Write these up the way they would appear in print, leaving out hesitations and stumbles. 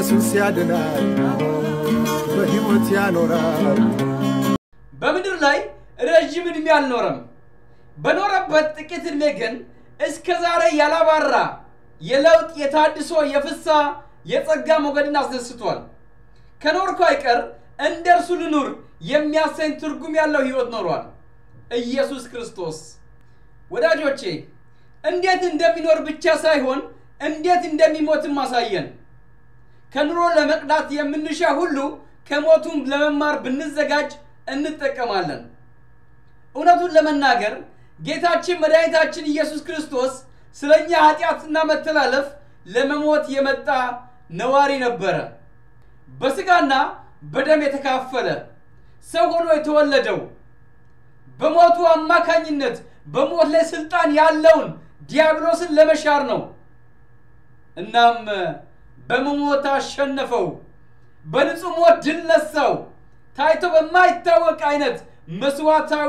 ኢየሱስ ያድናል በሕይወት ያኖራል በምድር ላይ ረጅም ዕድሜ አልኖረም በኖረበት ጥቂት ዕድሜ ግን እስከ ዛሬ ያላባራ የለውጥ የታድሶ የፍሳ የጸጋ ሞገድን አስደስቷል ከኖርኩ አይቀር እንደርሱ ልኑር የሚያሰኝ ትርጉም ያለው ሕይወት ኖሯል ኢየሱስ ክርስቶስ ወዳጆቼ እንዴት እንደሚኖር ብቻ ሳይሆን እንዴት እንደሚሞትም ማሳየን ከኑሮ ለመቅዳት የምንሻ ሁሉ ከሞቱም ለመማር ብንዘጋጅ እንጠቀማለን እውነቱን ለመናገር ጌታችን መድኃኒታችን ኢየሱስ ክርስቶስ ስለኛ ኃጢአትና መተላለፍ ለመሞት የመጣ ነዋሪ ነበር በስጋና በደም የተካፈለ ሰው ሆኖ የተወለደው በሞቱ አማካኝነት በሞት ላይ ስልጣን ያለውን ዲያብሎስን ለመሻር ነው እናም በመሞት አሸነፈው በንጹህ ሞት ድል ነሳው ታይቶ በማይታወቅ አይነት መስዋዕታዊ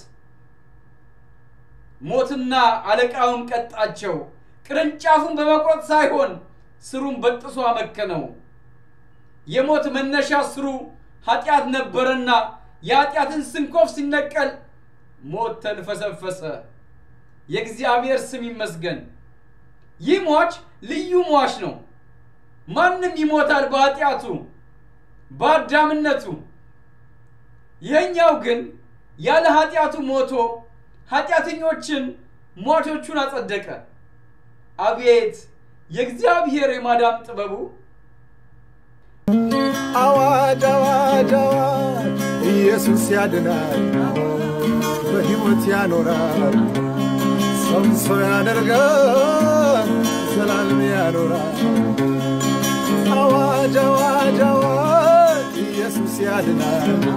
ሞትና አለቃውን ቀጣቸው ቅርንጫፉን በመቁረጥ ሳይሆን ስሩን በጥሶ አመከነው የሞት መነሻ ስሩ ኃጢአት ነበርና የኃጢአትን ስንኮፍ ሲነቀል ሞት ተንፈሰፈሰ የእግዚአብሔር ስም ይመስገን ይህ ሟች ልዩ ሟች ነው ማንንም ይሞታል በኃጢአቱ በአዳምነቱ የኛው ግን ያለ ኃጢአቱ ሞቶ ኃጢአተኞችን ሟቾቹን አጸደቀ አቤት የእግዚአብሔር የማዳን ጥበቡ አዋጅ አዋጅ አዋጅ ኢየሱስ ያድናል በሕይወት ያኖራል ሰው ያደርጋል ዘላለም ያኖራል አዋጅ አዋጅ አዋጅ ኢየሱስ ያድናል